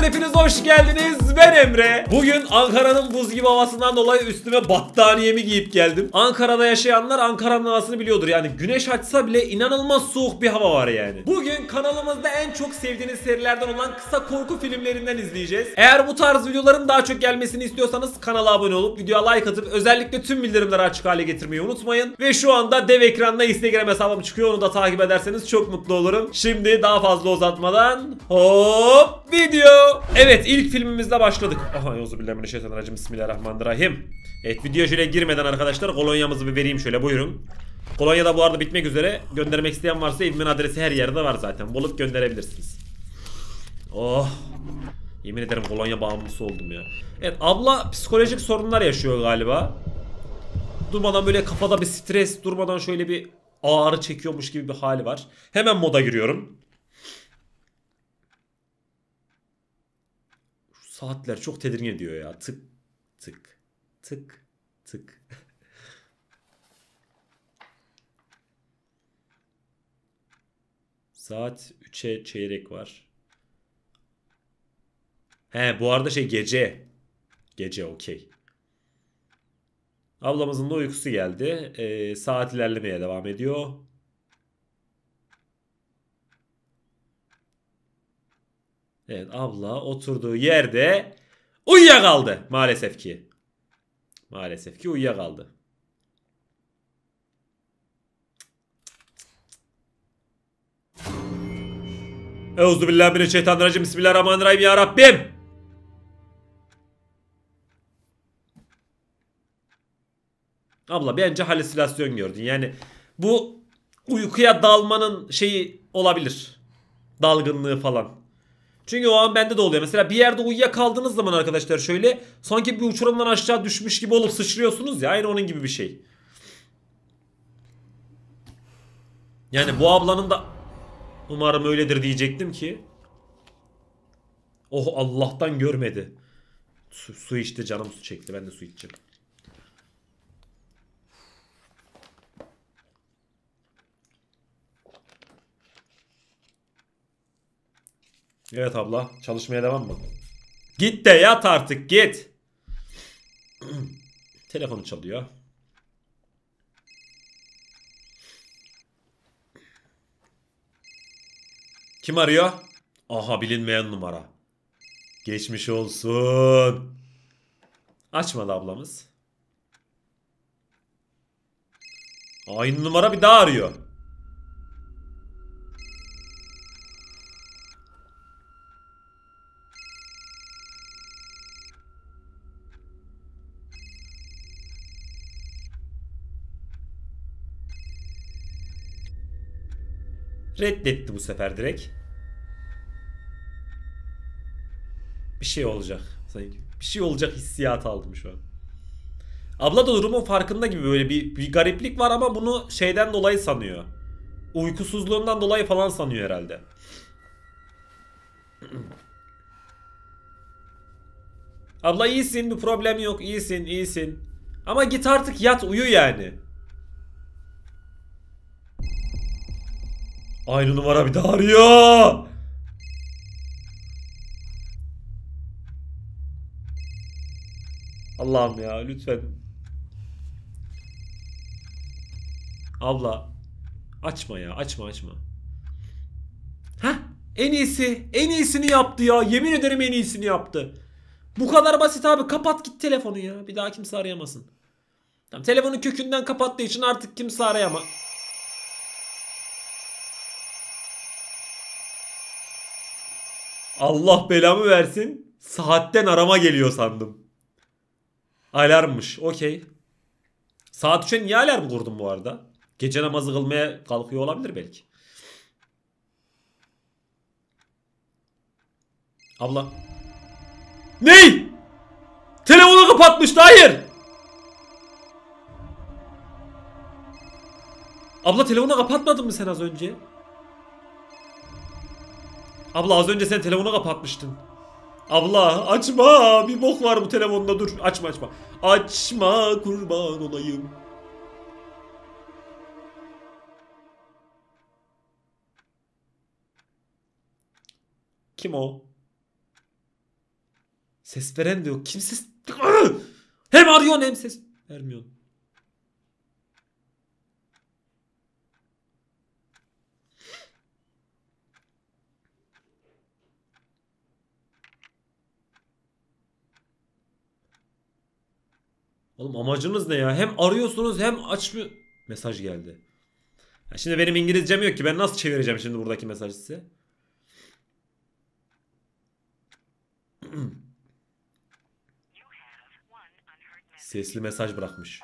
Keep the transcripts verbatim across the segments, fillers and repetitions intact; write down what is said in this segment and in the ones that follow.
Arkadaşlar hepiniz hoş geldiniz. Ben Emre. Bugün Ankara'nın buz gibi havasından dolayı üstüme battaniyemi giyip geldim. Ankara'da yaşayanlar Ankara'nın havasını biliyordur. Yani güneş açsa bile inanılmaz soğuk bir hava var yani. Bugün kanalımızda en çok sevdiğiniz serilerden olan kısa korku filmlerinden izleyeceğiz. Eğer bu tarz videoların daha çok gelmesini istiyorsanız kanala abone olup videoya like atıp özellikle tüm bildirimleri açık hale getirmeyi unutmayın. Ve şu anda dev ekranda Instagram hesabım çıkıyor. Onu da takip ederseniz çok mutlu olurum. Şimdi daha fazla uzatmadan hop video. Evet, ilk filmimizle başladık. Aha euzubillahimineşşeytanirracim. Bismillahirrahmanirrahim. Evet, video şöyle girmeden arkadaşlar kolonyamızı bir vereyim şöyle, buyurun. Kolonya da bu arada bitmek üzere. Göndermek isteyen varsa evimin adresi her yerde var zaten. Bulup gönderebilirsiniz. Oh. Yemin ederim kolonya bağımlısı oldum ya. Evet, abla psikolojik sorunlar yaşıyor galiba. Durmadan böyle kafada bir stres, durmadan şöyle bir ağrı çekiyormuş gibi bir hali var. Hemen moda giriyorum. Şu saatler çok tedirgin ediyor ya. Tık tık tık tık. Saat üçe çeyrek var. He, bu arada şey gece. Gece okey. Ablamızın da uykusu geldi. Ee, saat ilerlemeye devam ediyor. Evet, abla oturduğu yerde uyuyakaldı maalesef ki. Maalesef ki uyuyakaldı. Euzubillahimineşşeytanirracim. Bismillahirrahmanirrahim ya Rabbim. Abla bence halüsinasyon gördün. Yani bu uykuya dalmanın şeyi olabilir. Dalgınlığı falan. Çünkü o an bende de oluyor. Mesela bir yerde uyuyakaldığınız zaman arkadaşlar şöyle sanki bir uçurumdan aşağı düşmüş gibi olup sıçrıyorsunuz ya. Aynı onun gibi bir şey. Yani bu ablanın da umarım öyledir diyecektim ki. Oh, Allah'tan görmedi. Su, su içti, canım su çekti. Ben de su içeceğim. Evet abla, çalışmaya devam mı? Git de yat artık, git. Telefonu çalıyor. Kim arıyor? Aha, bilinmeyen numara. Geçmiş olsun. Açmadı ablamız. Aynı numara bir daha arıyor. Reddetti bu sefer direkt. Bir şey olacak. Sanki bir şey olacak hissiyatı aldım şu an. Abla da durumun farkında gibi, böyle bir, bir gariplik var ama bunu şeyden dolayı sanıyor. Uykusuzluğundan dolayı falan sanıyor herhalde. Abla iyisin, bir problem yok, iyisin iyisin. Ama git artık yat, uyu yani. Aynı numara bir daha arıyor. Allah'ım ya, lütfen. Abla açma ya, açma açma. Heh, en iyisi en iyisini yaptı ya, yemin ederim en iyisini yaptı. Bu kadar basit abi, kapat git telefonu ya, bir daha kimse arayamasın. Tamam, telefonu kökünden kapattığı için artık kimse arayamaz. Allah belamı versin, saatten arama geliyor sandım. Alarmmış, okey. Saat üçe niye alarm kurdum bu arada? Gece namazı kılmaya kalkıyor olabilir belki. Abla. Ney? Telefonu kapatmıştı, hayır. Abla telefonu kapatmadın mı sen az önce? Abla az önce sen telefonu kapatmıştın. Abla açma, bir bok var bu telefonda, dur açma açma. Açma kurban olayım. Kim o? Ses veren de yok. Kim ses... Hem arıyorsun hem ses vermiyorsun. Oğlum amacınız ne ya? Hem arıyorsunuz hem açmıyor. Mesaj geldi. Ya şimdi benim İngilizcem yok ki. Ben nasıl çevireceğim şimdi buradaki mesajı size? Sesli mesaj bırakmış.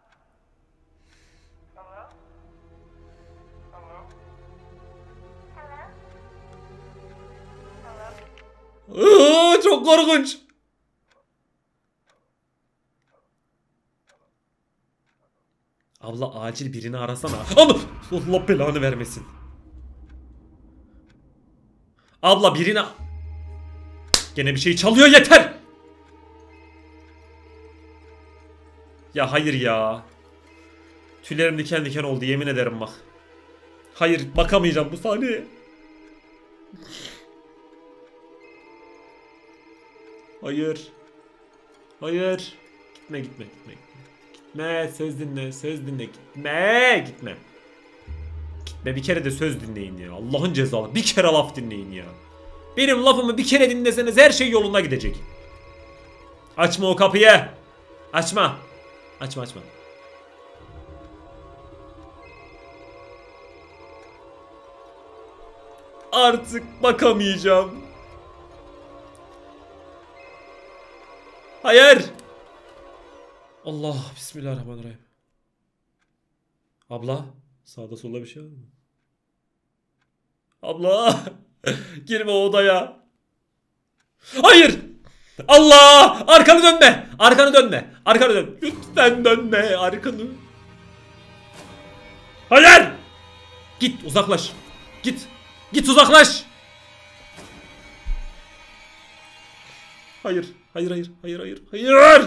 Aa, çok korkunç. Abla acil birini arasana. Allah, Allah belanı vermesin. Abla birini... Gene bir şey çalıyor, yeter. Ya hayır ya. Tüylerim diken diken oldu yemin ederim bak. Hayır bakamayacağım bu sahneye. Hayır. Hayır. Gitme gitme gitme. Gitme söz dinle söz dinle gitme gitme. Gitme bir kere de söz dinleyin ya. Allah'ın cezalı bir kere laf dinleyin ya. Benim lafımı bir kere dinleseniz her şey yoluna gidecek. Açma o kapıyı. Açma. Açma açma. Artık bakamayacağım. Hayır. Allah bismillahirrahmanirrahim. Abla sağda solda bir şey var mı? Abla girme o odaya. Hayır. Allah arkanı dönme. Arkanı dönme. Arkanı dön. Lütfen dönme arkanı. Hayır. Git uzaklaş. Git. Git uzaklaş. Hayır. Hayır hayır hayır hayır hayır.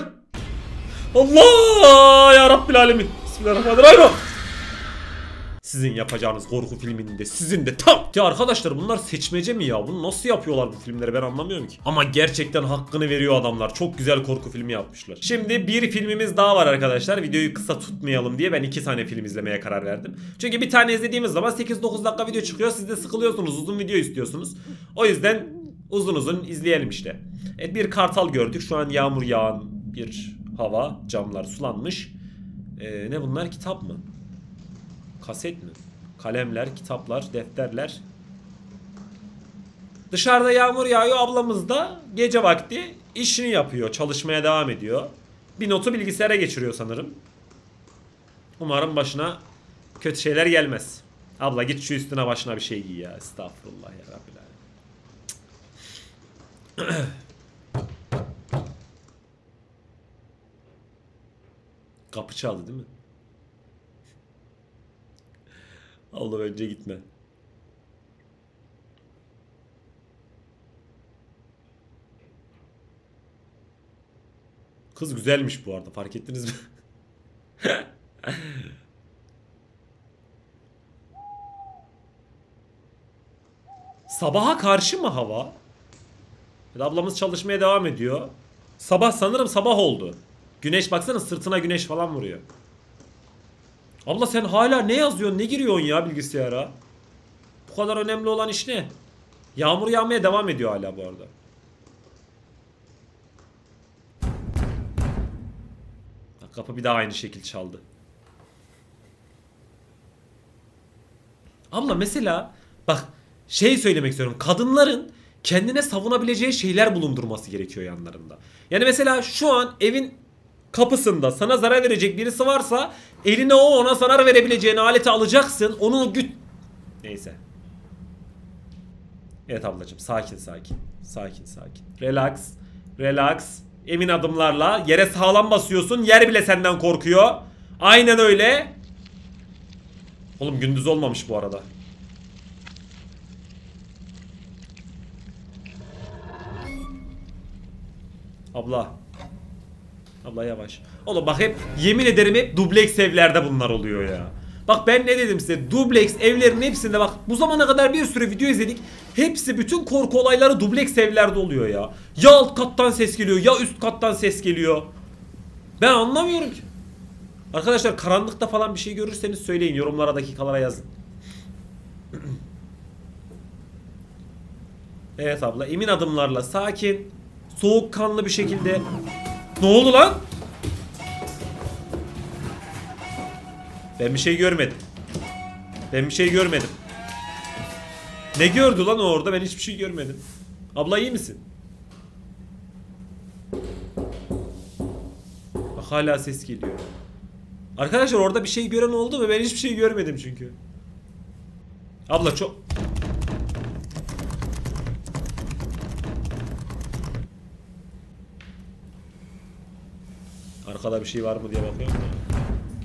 Allah ya Rabbil Alemin. Bismillahirrahmanirrahim. Sizin yapacağınız korku filminde sizin de tam. Ya arkadaşlar bunlar seçmece mi ya? Bunu nasıl yapıyorlar bu filmleri ben anlamıyorum ki. Ama gerçekten hakkını veriyor adamlar. Çok güzel korku filmi yapmışlar. Şimdi bir filmimiz daha var arkadaşlar. Videoyu kısa tutmayalım diye ben iki tane film izlemeye karar verdim. Çünkü bir tane izlediğimiz zaman sekiz dokuz dakika video çıkıyor. Siz de sıkılıyorsunuz. Uzun video istiyorsunuz. O yüzden uzun uzun izleyelim işte. Evet bir kartal gördük. Şu an yağmur yağan bir hava. Camlar sulanmış. Ee, ne bunlar? Kitap mı? Kaset mi? Kalemler, kitaplar, defterler. Dışarıda yağmur yağıyor. Ablamız da gece vakti işini yapıyor. Çalışmaya devam ediyor. Bir notu bilgisayara geçiriyor sanırım. Umarım başına kötü şeyler gelmez. Abla git şu üstüne başına bir şey giy ya. Estağfurullah ya Rabbil Alemin. Kapı çaldı değil mi? Allah önce gitme. Kız güzelmiş bu arada fark ettiniz mi? Sabaha karşı mı hava? Ablamız çalışmaya devam ediyor. Sabah sanırım sabah oldu. Güneş baksana sırtına güneş falan vuruyor. Abla sen hala ne yazıyorsun ne giriyorsun ya bilgisayara? Bu kadar önemli olan iş ne? Yağmur yağmaya devam ediyor hala bu arada. Bak, kapı bir daha aynı şekil çaldı. Abla mesela bak şey söylemek istiyorum. Kadınların kendine savunabileceği şeyler bulundurması gerekiyor yanlarında. Yani mesela şu an evin kapısında sana zarar verecek birisi varsa eline o ona zarar verebileceğin aleti alacaksın. Onu güt... Neyse. Evet ablacığım sakin sakin. Sakin sakin. Relax. Relax. Emin adımlarla yere sağlam basıyorsun. Yer bile senden korkuyor. Aynen öyle. Oğlum gündüz olmamış bu arada. Abla. Abla yavaş. Oğlum bak hep yemin ederim hep dubleks evlerde bunlar oluyor ya. Bak ben ne dedim size, dubleks evlerin hepsinde bak bu zamana kadar bir sürü video izledik. Hepsi, bütün korku olayları dubleks evlerde oluyor ya. Ya alt kattan ses geliyor ya üst kattan ses geliyor. Ben anlamıyorum ki. Arkadaşlar karanlıkta falan bir şey görürseniz söyleyin, yorumlara, dakikalara yazın. Evet abla, emin adımlarla, sakin, soğukkanlı bir şekilde. Ne oldu lan? Ben bir şey görmedim. Ben bir şey görmedim. Ne gördü lan o orada? Ben hiçbir şey görmedim. Abla iyi misin? Bak hala ses geliyor. Arkadaşlar orada bir şey gören oldu mu? Ben hiçbir şey görmedim çünkü. Abla çok... Arkada bir şey var mı diye bakıyorum da.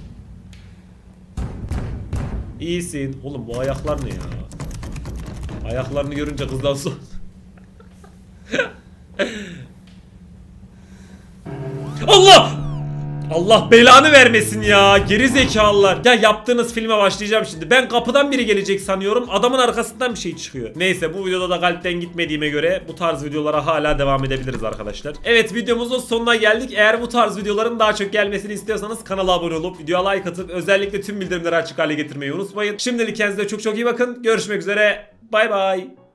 İyisin. Oğlum bu ayaklar ne ya? Ayaklarını görünce kızdan sonra... Allah! Allah belanı vermesin ya. Geri zekalılar. Ya yaptığınız filme başlayacağım şimdi. Ben kapıdan biri gelecek sanıyorum. Adamın arkasından bir şey çıkıyor. Neyse, bu videoda da kalpten gitmediğime göre bu tarz videolara hala devam edebiliriz arkadaşlar. Evet, videomuzun sonuna geldik. Eğer bu tarz videoların daha çok gelmesini istiyorsanız kanala abone olup videoya like atıp özellikle tüm bildirimleri açık hale getirmeyi unutmayın. Şimdilik kendinize çok çok iyi bakın. Görüşmek üzere. Bay bay.